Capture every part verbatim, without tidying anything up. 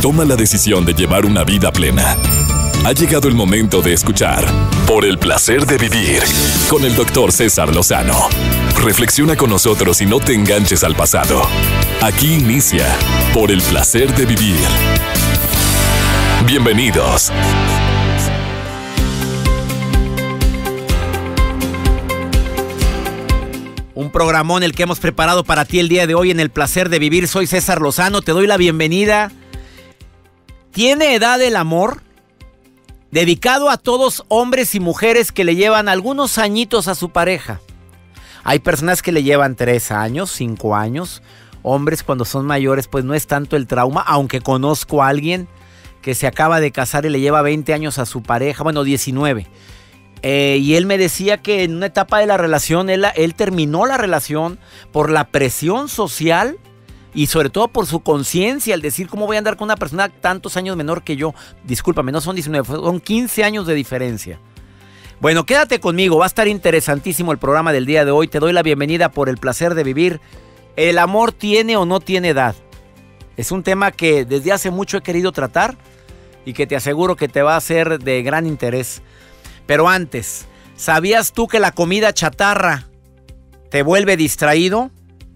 toma la decisión de llevar una vida plena. Ha llegado el momento de escuchar Por el placer de vivir con el doctor César Lozano. Reflexiona con nosotros y no te enganches al pasado. Aquí inicia Por el placer de vivir. Bienvenidos. Un programón el que hemos preparado para ti el día de hoy en El placer de vivir. Soy César Lozano, te doy la bienvenida. ¿Tiene edad el amor? Dedicado a todos hombres y mujeres que le llevan algunos añitos a su pareja. Hay personas que le llevan tres años, cinco años. Hombres cuando son mayores pues no es tanto el trauma, aunque conozco a alguien que se acaba de casar y le lleva veinte años a su pareja, bueno diecinueve. Eh, y él me decía que en una etapa de la relación, él, él terminó la relación por la presión social y sobre todo por su conciencia, al decir, ¿cómo voy a andar con una persona tantos años menor que yo? Discúlpame, no son diecinueve, son quince años de diferencia. Bueno, quédate conmigo, va a estar interesantísimo el programa del día de hoy. Te doy la bienvenida por el placer de vivir. ¿El amor tiene o no tiene edad? Es un tema que desde hace mucho he querido tratar y que te aseguro que te va a ser de gran interés. Pero antes, ¿sabías tú que la comida chatarra te vuelve distraído?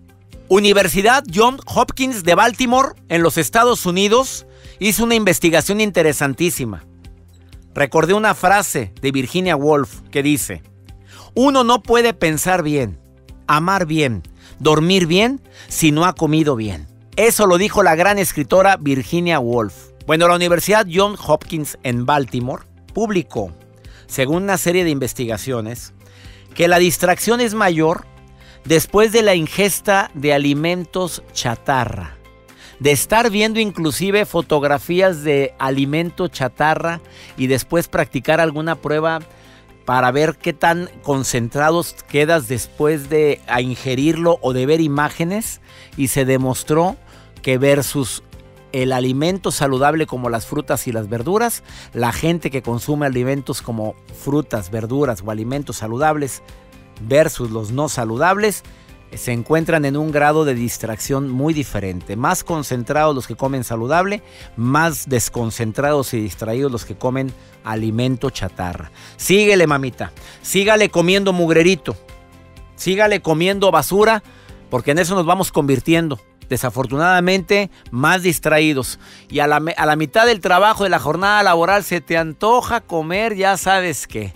Universidad Johns Hopkins de Baltimore, en los Estados Unidos, hizo una investigación interesantísima. Recordé una frase de Virginia Woolf que dice: uno no puede pensar bien, amar bien, dormir bien si no ha comido bien. Eso lo dijo la gran escritora Virginia Woolf. Bueno, la Universidad Johns Hopkins en Baltimore publicó, según una serie de investigaciones, que la distracción es mayor después de la ingesta de alimentos chatarra. De estar viendo inclusive fotografías de alimento chatarra y después practicar alguna prueba para ver qué tan concentrados quedas después de a ingerirlo o de ver imágenes, y se demostró que versus el alimento saludable como las frutas y las verduras, la gente que consume alimentos como frutas, verduras o alimentos saludables versus los no saludables, se encuentran en un grado de distracción muy diferente. Más concentrados los que comen saludable, más desconcentrados y distraídos los que comen alimento chatarra. Síguele, mamita, sígale comiendo mugrerito, sígale comiendo basura, porque en eso nos vamos convirtiendo. Desafortunadamente, más distraídos. Y a la, a la mitad del trabajo, de la jornada laboral, se te antoja comer, ya sabes qué.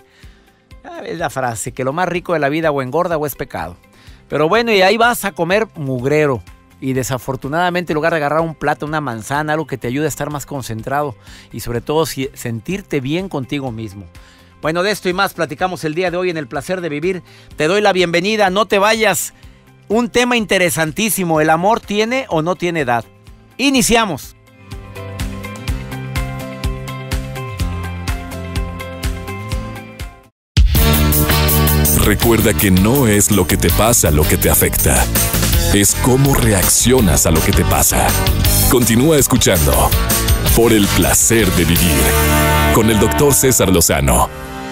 Es la frase, que lo más rico de la vida o engorda o es pecado. Pero bueno, y ahí vas a comer mugrero. Y desafortunadamente, en lugar de agarrar un plato, una manzana, algo que te ayude a estar más concentrado y sobre todo si, sentirte bien contigo mismo. Bueno, de esto y más platicamos el día de hoy en El placer de vivir. Te doy la bienvenida, no te vayas. Un tema interesantísimo, ¿el amor tiene o no tiene edad? Iniciamos. Recuerda que no es lo que te pasa lo que te afecta. Es cómo reaccionas a lo que te pasa. Continúa escuchando Por el placer de vivir con el doctor César Lozano.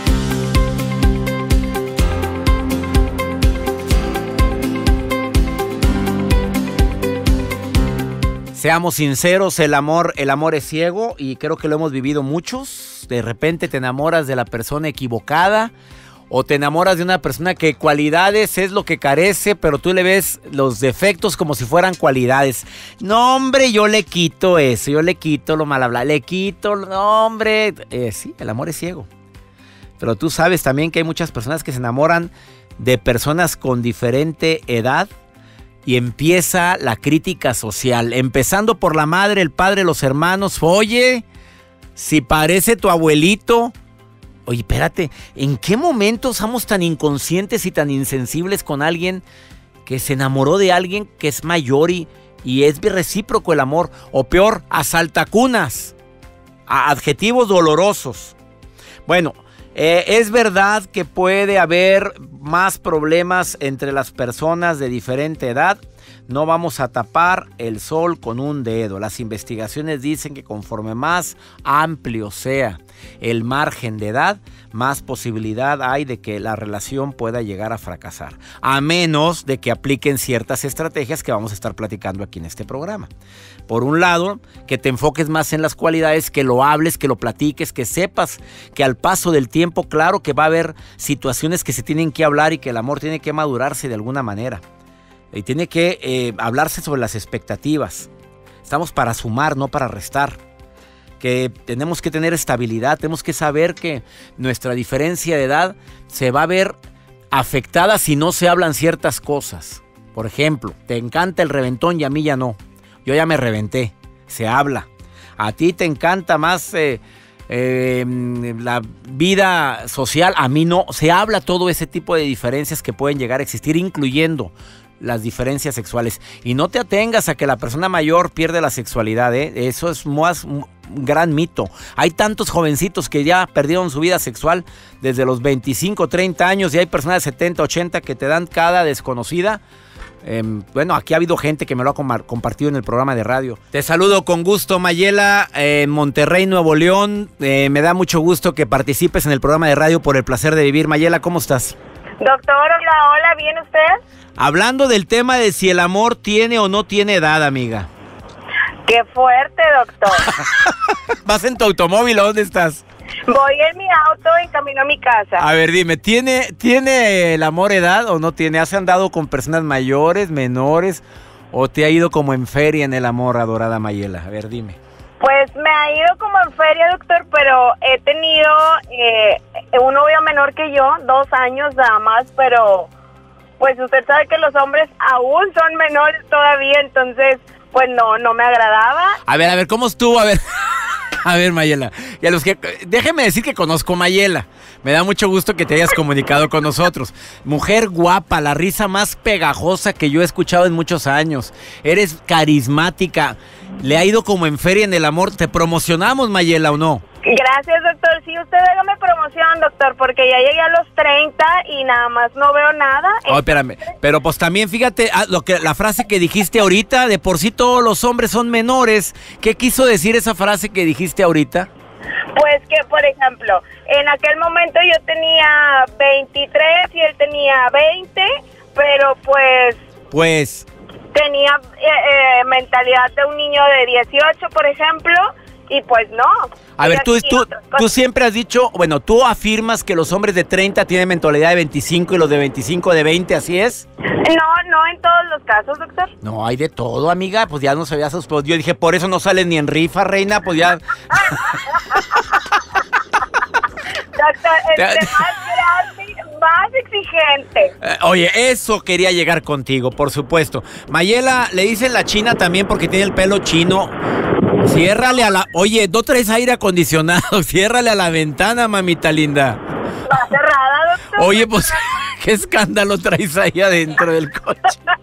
Seamos sinceros, el amor, el amor es ciego y creo que lo hemos vivido muchos. De repente te enamoras de la persona equivocada o te enamoras de una persona que cualidades es lo que carece, pero tú le ves los defectos como si fueran cualidades. No, hombre, yo le quito eso, yo le quito lo mal hablado, le quito, no, hombre. Eh, sí, el amor es ciego. Pero tú sabes también que hay muchas personas que se enamoran de personas con diferente edad. Y empieza la crítica social, empezando por la madre, el padre, los hermanos. Oye, si parece tu abuelito. Oye, espérate, ¿en qué momento somos tan inconscientes y tan insensibles con alguien que se enamoró de alguien que es mayor y, y es recíproco el amor? O peor, asaltacunas, a adjetivos dolorosos. Bueno, eh, es verdad que puede haber más problemas entre las personas de diferente edad, No vamos a tapar el sol con un dedo. Las investigaciones dicen que conforme más amplio sea el margen de edad, más posibilidad hay de que la relación pueda llegar a fracasar. A menos de que apliquen ciertas estrategias que vamos a estar platicando aquí en este programa. Por un lado, que te enfoques más en las cualidades, que lo hables, que lo platiques, que sepas que al paso del tiempo, claro que va a haber situaciones que se tienen que hablar y que el amor tiene que madurarse de alguna manera. Y tiene que eh, hablarse sobre las expectativas. Estamos para sumar, no para restar. Que tenemos que tener estabilidad, tenemos que saber que nuestra diferencia de edad se va a ver afectada si no se hablan ciertas cosas. Por ejemplo, te encanta el reventón y a mí ya no. Yo ya me reventé, se habla. A ti te encanta más eh, eh, la vida social, a mí no. Se habla todo ese tipo de diferencias que pueden llegar a existir, incluyendo las diferencias sexuales. Y no te atengas a que la persona mayor pierde la sexualidad, ¿eh? Eso es más un gran mito. Hay tantos jovencitos que ya perdieron su vida sexual desde los veinticinco, treinta años, y hay personas de setenta, ochenta que te dan cada desconocida. Eh, bueno, aquí ha habido gente que me lo ha compartido en el programa de radio. Te saludo con gusto, Mayela, eh, en Monterrey, Nuevo León. Eh, me da mucho gusto que participes en el programa de radio Por el Placer de Vivir. Mayela, ¿cómo estás? Doctor, hola, hola, ¿bien usted? Hablando del tema de si el amor tiene o no tiene edad, amiga. ¡Qué fuerte, doctor! ¿Vas en tu automóvil o dónde estás? Voy en mi auto en camino a mi casa. A ver, dime, ¿tiene, ¿tiene el amor edad o no tiene? ¿Has andado con personas mayores, menores, o te ha ido como en feria en el amor, adorada Mayela? A ver, dime. Pues me ha ido como en feria, doctor, pero he tenido eh, un novio menor que yo, dos años nada más, pero pues usted sabe que los hombres aún son menores todavía, entonces pues no, no me agradaba. A ver, a ver, ¿cómo estuvo? A ver, a ver, Mayela, y a los que, déjeme decir que conozco a Mayela. Me da mucho gusto que te hayas comunicado con nosotros. Mujer guapa, la risa más pegajosa que yo he escuchado en muchos años. Eres carismática. ¿Le ha ido como en feria en el amor? ¿Te promocionamos, Mayela, o no? Gracias, doctor. Sí, usted hágame promoción, doctor, porque ya llegué a los treinta y nada más no veo nada. Oh, espérame. Pero pues también fíjate ah, lo que la frase que dijiste ahorita, de por sí todos los hombres son menores. ¿Qué quiso decir esa frase que dijiste ahorita? Pues que, por ejemplo, en aquel momento yo tenía veintitrés y él tenía veinte, pero pues... Pues... Tenía eh, eh, mentalidad de un niño de dieciocho, por ejemplo, y pues no. A ver, tú, tú, tú siempre has dicho, bueno, tú afirmas que los hombres de treinta tienen mentalidad de veinticinco y los de veinticinco de veinte, ¿así es? No, no en todos los casos, doctor. No, hay de todo, amiga, pues ya no se había suspendido. Yo dije, por eso no sales ni en rifa, reina, pues ya... Doctor, entre más grande, más exigente. Eh, oye, eso quería llegar contigo, por supuesto. Mayela, le dicen la china también porque tiene el pelo chino. Ciérrale a la... Oye, no traes aire acondicionado. Ciérrale a la ventana, mamita linda. ¿Está cerrada, doctor? Oye, pues, ¿qué escándalo traes ahí adentro del coche?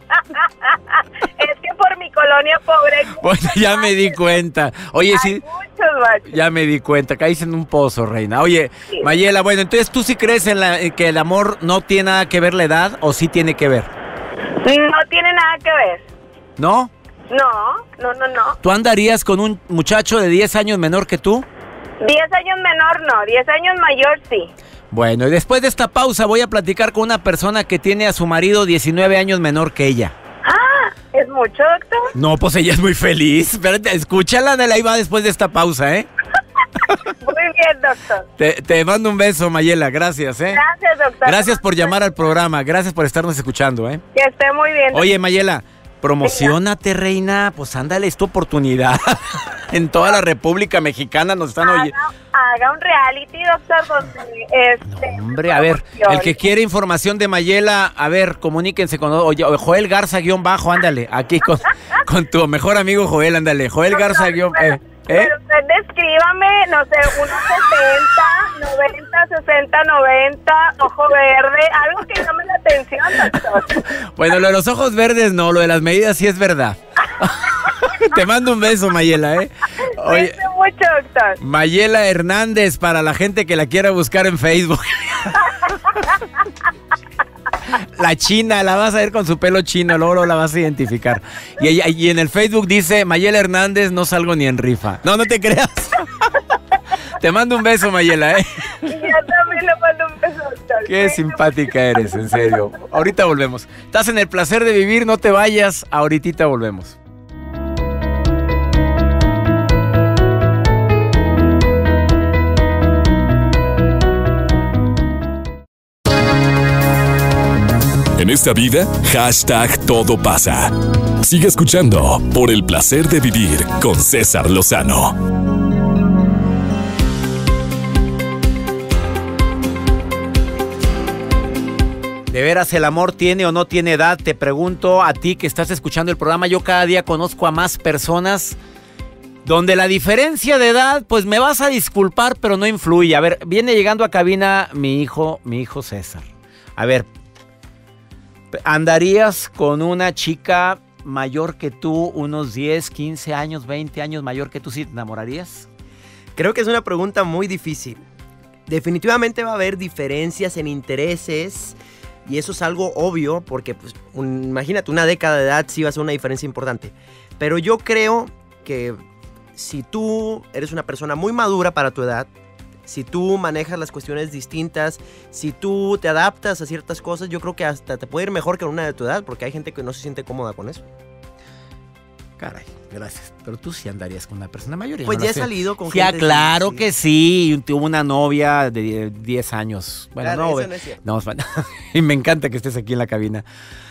Es que por mi colonia pobre... Bueno, ya me di cuenta. Oye, hay sí... muchos machos. Ya me di cuenta, caíste en un pozo, reina. Oye, sí. Mayela, bueno, entonces, ¿tú sí crees en, la, en que el amor no tiene nada que ver la edad o sí tiene que ver? No tiene nada que ver. ¿No? No, no, no, no. ¿Tú andarías con un muchacho de diez años menor que tú? diez años menor no, diez años mayor sí. Bueno, y después de esta pausa voy a platicar con una persona que tiene a su marido diecinueve años menor que ella. Ah, ¿es mucho, doctor? No, pues ella es muy feliz. Espérate, escúchala, de ahí va después de esta pausa, ¿eh? Muy bien, doctor. Te, te mando un beso, Mayela, gracias, ¿eh? Gracias, doctor. Gracias por llamar al programa, gracias por estarnos escuchando, ¿eh? Que esté muy bien, doctor. Oye, Mayela, promocionate, reina, pues ándale, es tu oportunidad. En toda la República Mexicana nos están oyendo. Haga un reality, doctor, donde este, no, hombre, a ver, el que quiere información de Mayela, a ver, comuníquense con oye, Joel Garza guión bajo, ándale, aquí con, con tu mejor amigo Joel, ándale, Joel Garza guión pero, eh, ¿eh? Pero usted descríbame, no sé, unos setenta, noventa, sesenta, noventa, ojo verde, algo que llame la atención, doctor. Bueno, lo de los ojos verdes no, lo de las medidas sí es verdad. Te mando un beso, Mayela, ¿eh? Oye, mucho, doctor. Mayela Hernández, para la gente que la quiera buscar en Facebook. La china, la vas a ver con su pelo chino, luego la vas a identificar. Y, y en el Facebook dice, Mayela Hernández, no salgo ni en rifa. No, no te creas. Te mando un beso, Mayela, ¿eh? Y yo también le mando un beso, doctor. Qué simpática eres, en serio. Ahorita volvemos. Estás en el placer de vivir, no te vayas. Ahorita volvemos. En esta vida, hashtag todo pasa. Sigue escuchando Por el placer de vivir con César Lozano. ¿De veras el amor tiene o no tiene edad? Te pregunto a ti que estás escuchando el programa. Yo cada día conozco a más personas donde la diferencia de edad, pues me vas a disculpar, pero no influye. A ver, viene llegando a cabina mi hijo, mi hijo César. A ver, ¿andarías con una chica mayor que tú, unos diez, quince años, veinte años mayor que tú, sí te enamorarías? Creo que es una pregunta muy difícil. Definitivamente va a haber diferencias en intereses y eso es algo obvio porque, pues, un, imagínate, una década de edad sí va a ser una diferencia importante. Pero yo creo que si tú eres una persona muy madura para tu edad, si tú manejas las cuestiones distintas, si tú te adaptas a ciertas cosas, yo creo que hasta te puede ir mejor que una de tu edad, porque hay gente que no se siente cómoda con eso. Caray, gracias. Pero tú sí andarías con una persona mayor. Pues no ya he sé. salido con Ya, gente. claro sí. que sí. Tuve una novia de diez años. Bueno, Claro, no, eso no es cierto. no, y me encanta que estés aquí en la cabina.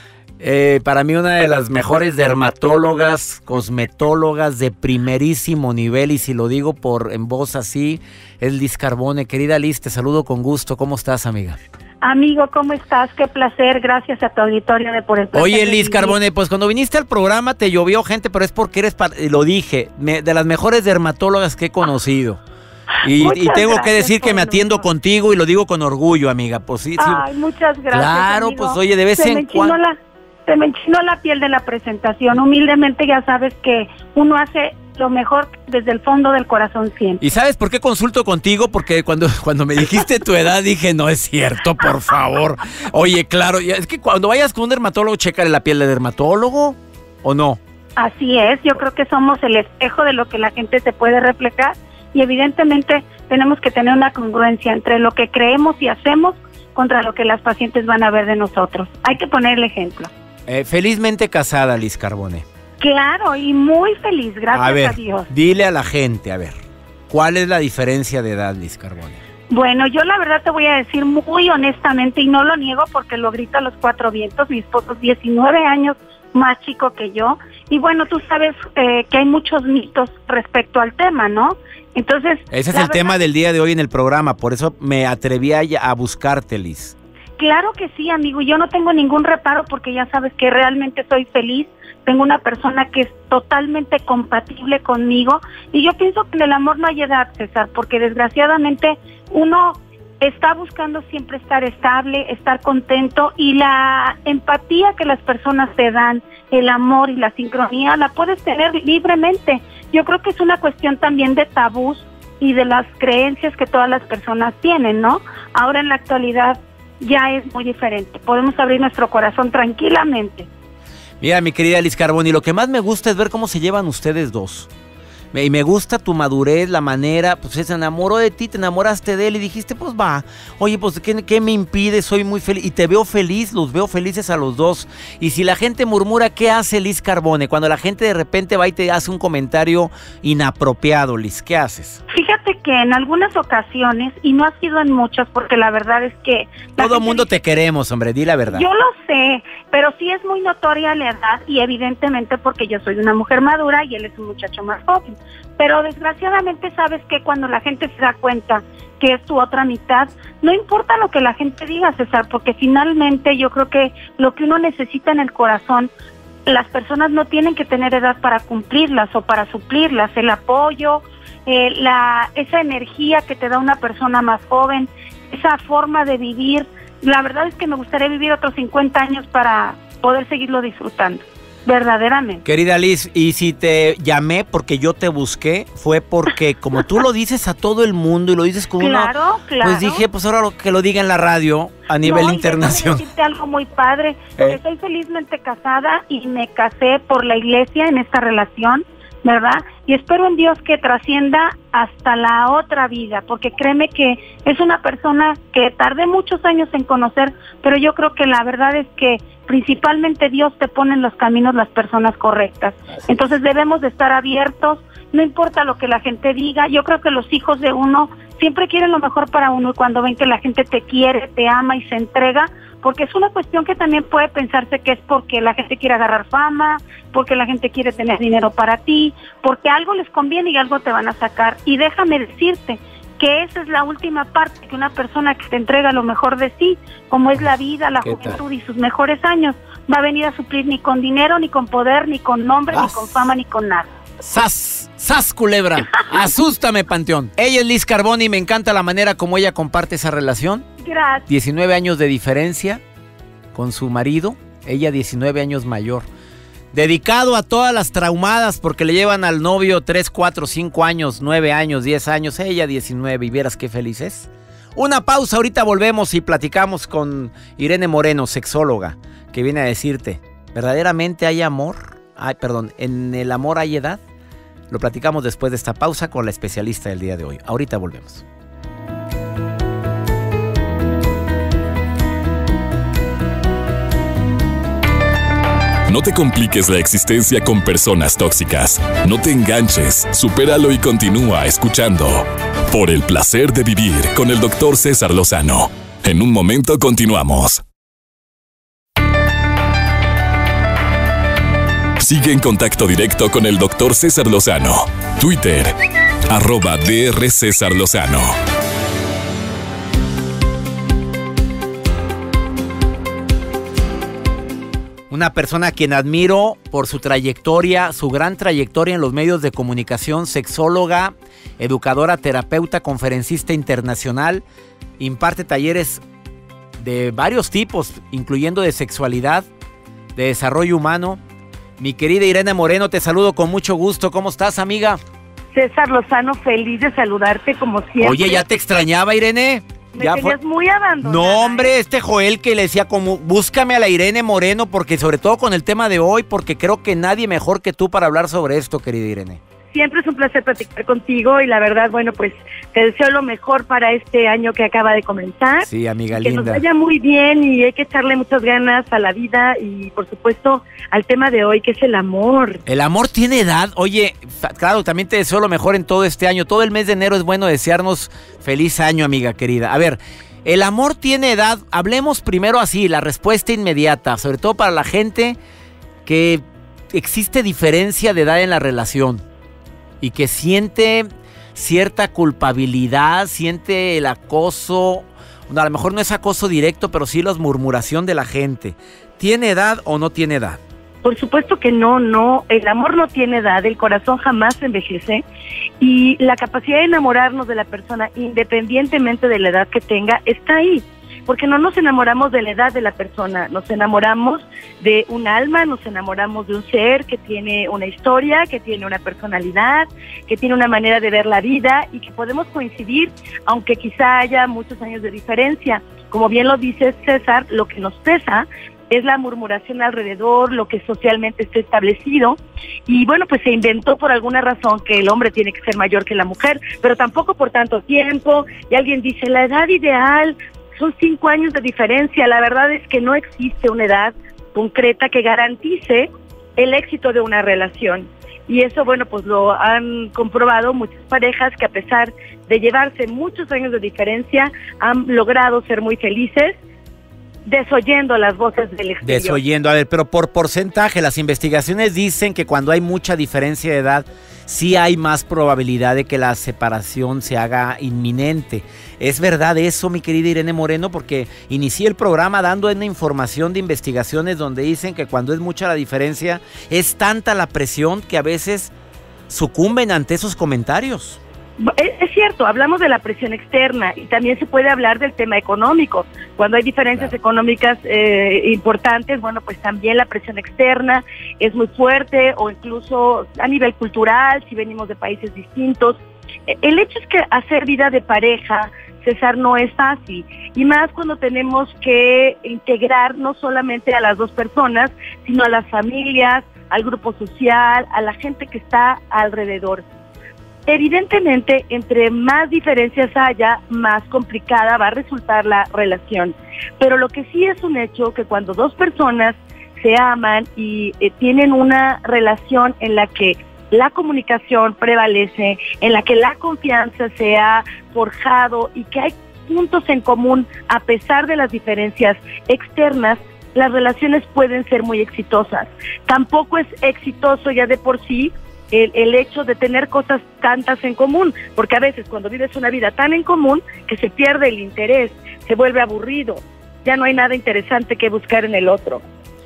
Eh, para mí una de las mejores dermatólogas, cosmetólogas de primerísimo nivel, y si lo digo por en voz así, es Liz Carbone. Querida Liz, te saludo con gusto. ¿Cómo estás, amiga? Amigo, ¿cómo estás? Qué placer, gracias a tu auditorio de Por el Placer Oye, de Liz Vivir. Carbone, pues cuando viniste al programa te llovió gente, pero es porque eres, par- lo dije, me- de las mejores dermatólogas que he conocido. Y, Muchas y tengo que gracias decir que por me el atiendo honor. contigo y lo digo con orgullo, amiga. Pues sí, sí. Ay, muchas gracias, Claro, amigo. pues, oye, de vez Se en me enchinó cuan- la- Se me enchinó la piel de la presentación. Humildemente ya sabes que uno hace lo mejor desde el fondo del corazón siempre. ¿Y sabes por qué consulto contigo? Porque cuando, cuando me dijiste tu edad dije, no es cierto, por favor. Oye, claro, ya- es que cuando vayas con un dermatólogo, chécale la piel de dermatólogo, ¿o no? Así es, yo creo que somos el espejo de lo que la gente se puede reflejar y evidentemente tenemos que tener una congruencia entre lo que creemos y hacemos contra lo que las pacientes van a ver de nosotros. Hay que poner el ejemplo. Eh, felizmente casada, Liz Carbone. Claro, y muy feliz, gracias A a, ver, Dios. dile a la gente, a ver, ¿cuál es la diferencia de edad, Liz Carbone? Bueno, yo la verdad te voy a decir muy honestamente, y no lo niego porque lo grito a los cuatro vientos, mi esposo es diecinueve años más chico que yo, y bueno, tú sabes eh, que hay muchos mitos respecto al tema, ¿no? Entonces... Ese es la el verdad, tema del día de hoy en el programa, por eso me atreví a, a buscarte, Liz. Claro que sí, amigo, yo no tengo ningún reparo porque ya sabes que realmente soy feliz, tengo una persona que es totalmente compatible conmigo y yo pienso que en el amor no hay edad, César, porque desgraciadamente uno está buscando siempre estar estable, estar contento y la empatía que las personas te dan, el amor y la sincronía la puedes tener libremente. Yo creo que es una cuestión también de tabús y de las creencias que todas las personas tienen, ¿no? Ahora en la actualidad ya es muy diferente. Podemos abrir nuestro corazón tranquilamente. Mira, mi querida Liz Carbone, lo que más me gusta es ver cómo se llevan ustedes dos. Me- Y me gusta tu madurez, la manera, pues se enamoró de ti, te enamoraste de él y dijiste, pues va, oye, pues ¿qué, qué me impide? Soy muy feliz y te veo feliz, los veo felices a los dos. Y si la gente murmura, ¿qué hace Liz Carbone? Cuando la gente de repente va y te hace un comentario inapropiado, Liz, ¿qué haces? Fíjate que en algunas ocasiones, y no ha sido en muchas, porque la verdad es que... la Todo gente mundo dice, te queremos, hombre, di la verdad. Yo lo sé, pero sí es muy notoria la edad y evidentemente porque yo soy una mujer madura y él es un muchacho más joven. Pero desgraciadamente sabes que cuando la gente se da cuenta que es tu otra mitad, no importa lo que la gente diga, César, porque finalmente yo creo que lo que uno necesita en el corazón, las personas no tienen que tener edad para cumplirlas o para suplirlas, el apoyo, eh, la esa energía que te da una persona más joven, esa forma de vivir. La verdad es que me gustaría vivir otros cincuenta años para poder seguirlo disfrutando. verdaderamente. Querida Liz, y si te llamé porque yo te busqué, fue porque como tú lo dices a todo el mundo y lo dices con Claro, una... claro. Pues dije, pues ahora lo que lo diga en la radio a nivel No, y internacional. déjame decirte algo muy padre, porque Eh. estoy felizmente casada y me casé por la iglesia en esta relación, ¿verdad? Y espero en Dios que trascienda hasta la otra vida, porque créeme que es una persona que tardé muchos años en conocer, pero yo creo que la verdad es que principalmente Dios te pone en los caminos las personas correctas. Entonces debemos de estar abiertos, no importa lo que la gente diga. Yo creo que los hijos de uno siempre quieren lo mejor para uno, y cuando ven que la gente te quiere, te ama y se entrega, porque es una cuestión que también puede pensarse que es porque la gente quiere agarrar fama, porque la gente quiere tener dinero para ti, porque algo les conviene y algo te van a sacar. Y déjame decirte que esa es la última parte, que una persona que te entrega lo mejor de sí, como es la vida, la juventud y sus mejores años, va a venir a suplir ni con dinero, ni con poder, ni con nombre, ¡Sas! ni con fama, ni con nada. ¡Sas! ¡Sas, culebra! ¡Asústame, Panteón! Ella es Liz Carboni y me encanta la manera como ella comparte esa relación. Gracias. diecinueve años de diferencia con su marido, ella diecinueve años mayor. Dedicado a todas las traumadas porque le llevan al novio tres, cuatro, cinco años, nueve años, diez años, ella diecinueve, y vieras qué feliz es. Una pausa, ahorita volvemos y platicamos con Irene Moreno, sexóloga, que viene a decirte, ¿verdaderamente hay amor? Ay, perdón, ¿en el amor hay edad? Lo platicamos después de esta pausa con la especialista del día de hoy. Ahorita volvemos. No te compliques la existencia con personas tóxicas. No te enganches, supéralo y continúa escuchando Por el placer de vivir con el doctor César Lozano. En un momento continuamos. Sigue en contacto directo con el doctor César Lozano. Twitter, arroba doctor César Lozano. Una persona a quien admiro por su trayectoria, su gran trayectoria en los medios de comunicación, sexóloga, educadora, terapeuta, conferencista internacional, imparte talleres de varios tipos, incluyendo de sexualidad, de desarrollo humano. Mi querida Irene Moreno, te saludo con mucho gusto. ¿Cómo estás, amiga? César Lozano, feliz de saludarte como siempre. Oye, ¿ya te extrañaba, Irene? Me Ya tenías fue... muy abandonada. No, hombre, este Joel que le decía como, búscame a la Irene Moreno, porque sobre todo con el tema de hoy, porque creo que nadie mejor que tú para hablar sobre esto, querida Irene. Siempre es un placer platicar contigo y la verdad, bueno, pues te deseo lo mejor para este año que acaba de comenzar. Sí, amiga que linda. nos vaya muy bien y hay que echarle muchas ganas a la vida y, por supuesto, al tema de hoy, que es el amor. El amor tiene edad. Oye, claro, también te deseo lo mejor en todo este año. Todo el mes de enero es bueno desearnos feliz año, amiga querida. A ver, ¿el amor tiene edad? Hablemos primero así, la respuesta inmediata, sobre todo para la gente que existe diferencia de edad en la relación y que siente cierta culpabilidad, siente el acoso. A lo mejor no es acoso directo, pero sí la murmuración de la gente. ¿Tiene edad o no tiene edad? Por supuesto que no, no, el amor no tiene edad, el corazón jamás envejece y la capacidad de enamorarnos de la persona, independientemente de la edad que tenga, está ahí. Porque no nos enamoramos de la edad de la persona, nos enamoramos de un alma, nos enamoramos de un ser que tiene una historia, que tiene una personalidad, que tiene una manera de ver la vida y que podemos coincidir, aunque quizá haya muchos años de diferencia. Como bien lo dice César, lo que nos pesa es la murmuración alrededor, lo que socialmente está establecido, y bueno, pues se inventó por alguna razón que el hombre tiene que ser mayor que la mujer, pero tampoco por tanto tiempo, y alguien dice, la edad ideal son cinco años de diferencia. La verdad es que no existe una edad concreta que garantice el éxito de una relación. Y eso, bueno, pues lo han comprobado muchas parejas que a pesar de llevarse muchos años de diferencia, han logrado ser muy felices, desoyendo las voces del exterior. Desoyendo, a ver, pero por porcentaje, las investigaciones dicen que cuando hay mucha diferencia de edad, sí hay más probabilidad de que la separación se haga inminente. ¿Es verdad eso, mi querida Irene Moreno? Porque inicié el programa dando una información de investigaciones donde dicen que cuando es mucha la diferencia, es tanta la presión que a veces sucumben ante esos comentarios. Es, es cierto, hablamos de la presión externa y también se puede hablar del tema económico. Cuando hay diferencias claro. económicas eh, importantes, bueno, pues también la presión externa es muy fuerte, o incluso a nivel cultural, si venimos de países distintos. El hecho es que hacer vida de pareja, César, no es fácil, y más cuando tenemos que integrar no solamente a las dos personas, sino a las familias, al grupo social, a la gente que está alrededor. Evidentemente, entre más diferencias haya, más complicada va a resultar la relación. Pero lo que sí es un hecho, que cuando dos personas se aman y eh, tienen una relación en la que la comunicación prevalece, en la que la confianza se ha forjado y que hay puntos en común a pesar de las diferencias externas, las relaciones pueden ser muy exitosas. Tampoco es exitoso ya de por sí El, el hecho de tener cosas tantas en común, porque a veces cuando vives una vida tan en común que se pierde el interés, se vuelve aburrido, ya no hay nada interesante que buscar en el otro.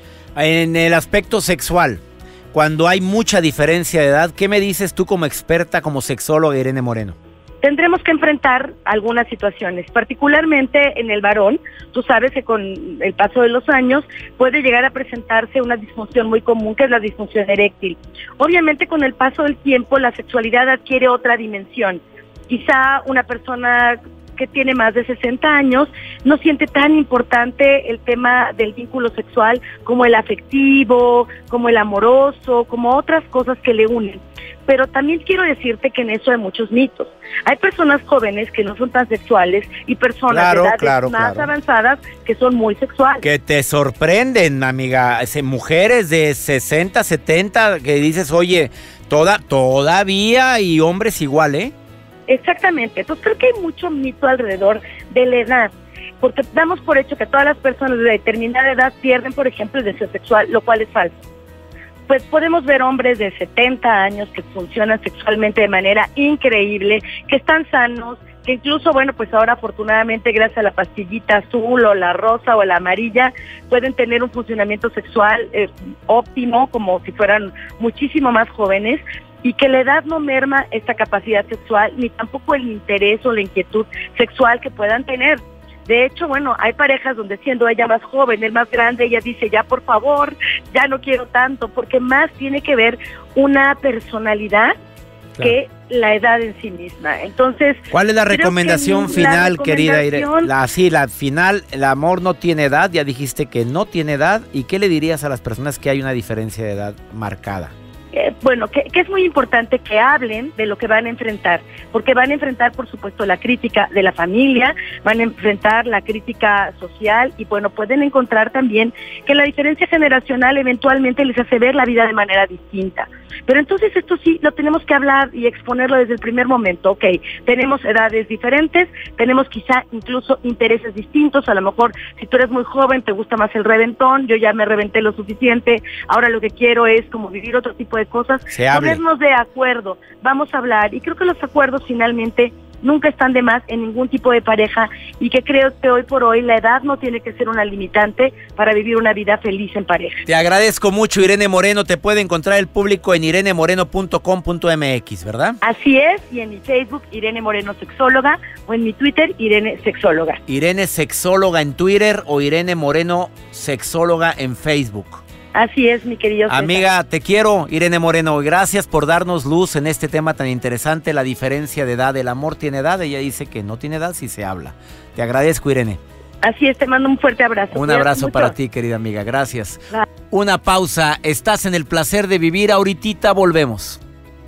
En el aspecto sexual, cuando hay mucha diferencia de edad, ¿qué me dices tú como experta, como sexóloga, Irene Moreno? Tendremos que enfrentar algunas situaciones, particularmente en el varón. Tú sabes que con el paso de los años puede llegar a presentarse una disfunción muy común, que es la disfunción eréctil. Obviamente, con el paso del tiempo, la sexualidad adquiere otra dimensión. Quizá una persona que tiene más de sesenta años no siente tan importante el tema del vínculo sexual como el afectivo, como el amoroso, como otras cosas que le unen. Pero también quiero decirte que en eso hay muchos mitos. Hay personas jóvenes que no son tan sexuales y personas claro, de edades claro, más claro. avanzadas que son muy sexuales. Que te sorprenden, amiga. Ese, mujeres de sesenta, setenta, que dices, oye, toda, todavía, y hombres igual, ¿eh? Exactamente. Entonces creo que hay mucho mito alrededor de la edad, porque damos por hecho que todas las personas de determinada edad pierden, por ejemplo, el deseo sexual, lo cual es falso. Pues podemos ver hombres de setenta años que funcionan sexualmente de manera increíble, que están sanos, que incluso, bueno, pues ahora afortunadamente gracias a la pastillita azul o la rosa o la amarilla, pueden tener un funcionamiento sexual eh, óptimo, como si fueran muchísimo más jóvenes, y que la edad no merma esta capacidad sexual, ni tampoco el interés o la inquietud sexual que puedan tener. De hecho, bueno, hay parejas donde siendo ella más joven, el más grande, ella dice, ya por favor, ya no quiero tanto, porque más tiene que ver una personalidad claro. que la edad en sí misma. Entonces, ¿cuál es la recomendación final, la querida recomendación... Irene? La, sí, la final, el amor no tiene edad, ya dijiste que no tiene edad, ¿y qué le dirías a las personas que hay una diferencia de edad marcada? Eh, bueno, que, que es muy importante que hablen de lo que van a enfrentar, porque van a enfrentar, por supuesto, la crítica de la familia, van a enfrentar la crítica social y, bueno, pueden encontrar también que la diferencia generacional eventualmente les hace ver la vida de manera distinta. Pero entonces esto sí lo tenemos que hablar y exponerlo desde el primer momento. Ok, tenemos edades diferentes, tenemos quizá incluso intereses distintos, a lo mejor si tú eres muy joven te gusta más el reventón, yo ya me reventé lo suficiente, ahora lo que quiero es como vivir otro tipo de cosas, ponernos de acuerdo, vamos a hablar, y creo que los acuerdos finalmente nunca están de más en ningún tipo de pareja, y que creo que hoy por hoy la edad no tiene que ser una limitante para vivir una vida feliz en pareja. Te agradezco mucho, Irene Moreno. Te puede encontrar el público en irene moreno punto com punto m x, ¿verdad? Así es, y en mi Facebook, Irene Moreno Sexóloga, o en mi Twitter, Irene Sexóloga. Irene Sexóloga en Twitter o Irene Moreno Sexóloga en Facebook. Así es, mi querido César. Amiga, te quiero, Irene Moreno. Gracias por darnos luz en este tema tan interesante, la diferencia de edad. El amor tiene edad. Ella dice que no tiene edad si se habla. Te agradezco, Irene. Así es, te mando un fuerte abrazo. Un Cuídate abrazo mucho. para ti, querida amiga. Gracias. Bye. Una pausa. Estás en el placer de vivir. Ahorita volvemos.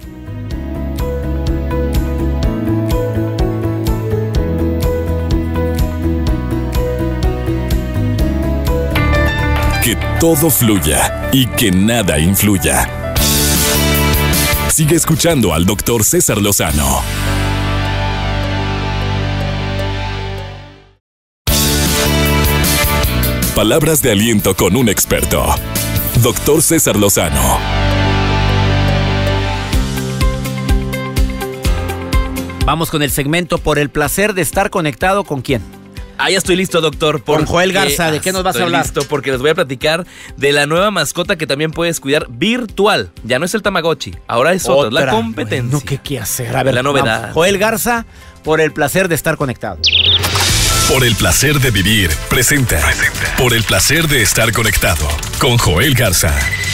Que todo fluya y que nada influya. Sigue escuchando al doctor César Lozano. Palabras de aliento con un experto. doctor César Lozano. Vamos con el segmento por el placer de estar conectado con quién. Ah, ya estoy listo, doctor. Con Joel Garza, ¿de qué nos vas a hablar? Estoy listo porque les voy a platicar de la nueva mascota que también puedes cuidar virtual. Ya no es el Tamagotchi, ahora es otra, otra. la competencia. No, ¿qué qué hacer? A ver, la novedad. Vamos. Joel Garza, por el placer de estar conectado. Por el placer de vivir, presenta. presenta. Por el placer de estar conectado, con Joel Garza.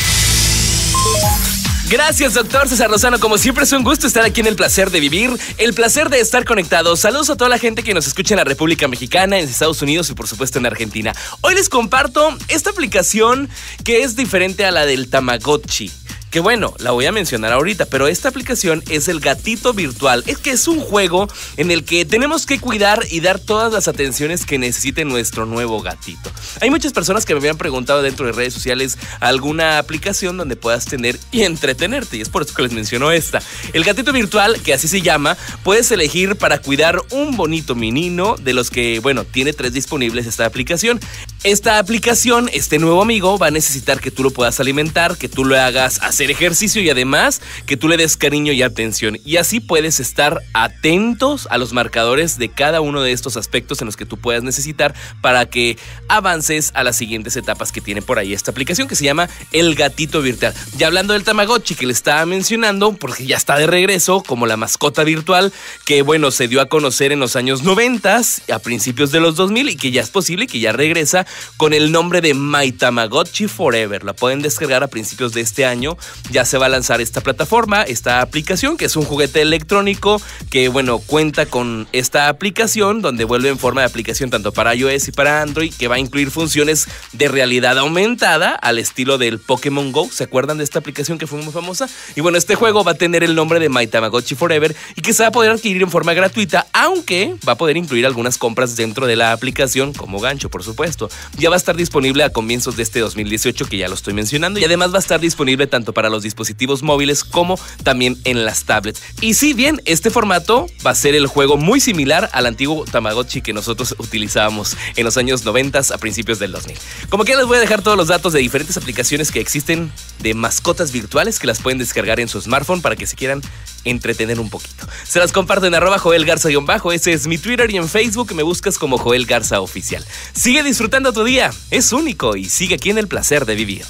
Gracias, doctor César Lozano. Como siempre es un gusto estar aquí en El Placer de Vivir, el placer de estar conectados. Saludos a toda la gente que nos escucha en la República Mexicana, en Estados Unidos y por supuesto en Argentina. Hoy les comparto esta aplicación que es diferente a la del Tamagotchi. Que bueno, la voy a mencionar ahorita, pero esta aplicación es el gatito virtual. Es que es un juego en el que tenemos que cuidar y dar todas las atenciones que necesite nuestro nuevo gatito. Hay muchas personas que me habían preguntado dentro de redes sociales alguna aplicación donde puedas tener y entretenerte, y es por eso que les menciono esta. El gatito virtual, que así se llama, puedes elegir para cuidar un bonito menino, de los que, bueno, tiene tres disponibles esta aplicación. Esta aplicación, este nuevo amigo, va a necesitar que tú lo puedas alimentar, que tú lo hagas hacer ejercicio y además que tú le des cariño y atención, y así puedes estar atentos a los marcadores de cada uno de estos aspectos en los que tú puedas necesitar para que avances a las siguientes etapas que tiene por ahí esta aplicación que se llama el gatito virtual. Ya hablando del Tamagotchi que le estaba mencionando, porque ya está de regreso como la mascota virtual que bueno, se dio a conocer en los años noventa, a principios de los dos mil, y que ya es posible que ya regresa con el nombre de My Tamagotchi Forever. La pueden descargar a principios de este año. Ya se va a lanzar esta plataforma, esta aplicación, que es un juguete electrónico que, bueno, cuenta con esta aplicación donde vuelve en forma de aplicación tanto para iOS y para Android, que va a incluir funciones de realidad aumentada al estilo del Pokémon Go. ¿Se acuerdan de esta aplicación que fue muy famosa? Y bueno, este juego va a tener el nombre de My Tamagotchi Forever y que se va a poder adquirir en forma gratuita, aunque va a poder incluir algunas compras dentro de la aplicación como gancho, por supuesto. Ya va a estar disponible a comienzos de este dos mil dieciocho, que ya lo estoy mencionando, y además va a estar disponible tanto para los dispositivos móviles como también en las tablets. Y si bien este formato va a ser el juego muy similar al antiguo Tamagotchi que nosotros utilizábamos en los años noventa a principios del dos mil. Como que les voy a dejar todos los datos de diferentes aplicaciones que existen de mascotas virtuales que las pueden descargar en su smartphone para que se quieran entretener un poquito. Se las comparto en arroba Joel Garza-bajo, ese es mi Twitter, y en Facebook me buscas como Joel Garza Oficial. Sigue disfrutando tu día, es único, y sigue aquí en El Placer de Vivir.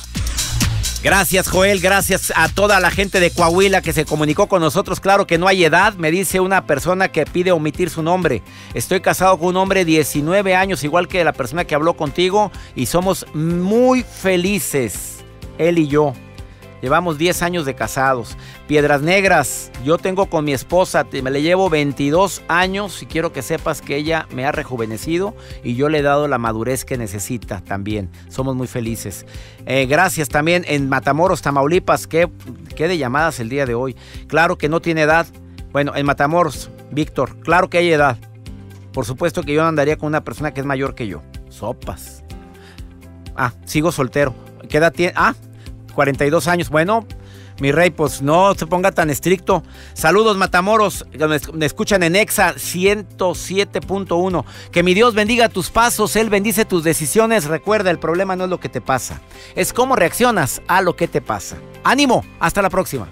Gracias, Joel, gracias a toda la gente de Coahuila que se comunicó con nosotros. Claro que no hay edad, me dice una persona que pide omitir su nombre. Estoy casado con un hombre de diecinueve años, igual que la persona que habló contigo, y somos muy felices, él y yo. Llevamos diez años de casados. Piedras Negras, yo tengo con mi esposa, me le llevo veintidós años y quiero que sepas que ella me ha rejuvenecido y yo le he dado la madurez que necesita también. Somos muy felices. Eh, gracias también en Matamoros, Tamaulipas, que, que de llamadas el día de hoy. Claro que no tiene edad. Bueno, en Matamoros, Víctor, claro que hay edad. Por supuesto que yo andaría con una persona que es mayor que yo. Sopas. Ah, sigo soltero. ¿Qué edad tiene? Ah, cuarenta y dos años. Bueno, mi rey, pues no se ponga tan estricto. Saludos, Matamoros, me escuchan en Exa ciento siete punto uno. Que mi Dios bendiga tus pasos, Él bendice tus decisiones. Recuerda, el problema no es lo que te pasa, es cómo reaccionas a lo que te pasa. ¡Ánimo! Hasta la próxima.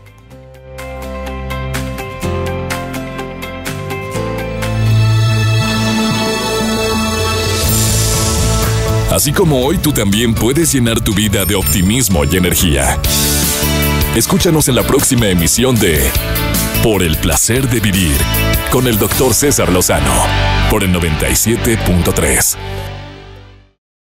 Así como hoy, tú también puedes llenar tu vida de optimismo y energía. Escúchanos en la próxima emisión de Por el Placer de Vivir con el doctor César Lozano por el noventa y siete punto tres.